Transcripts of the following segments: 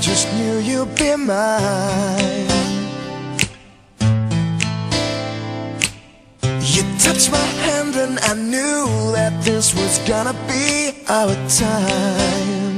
just knew you'd be mine. You touched my hand and I knew that this was gonna be our time.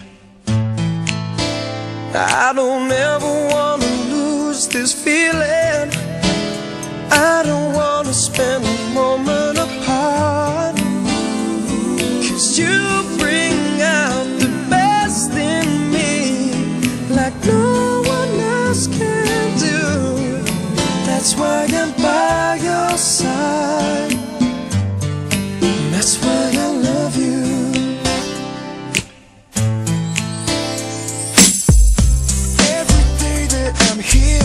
I don't ever wanna lose this feeling. I don't wanna spend a moment apart, 'cause you bring out the best in me like no one else can do. That's why I'm by your side, and that's why I love you. Every day that I'm here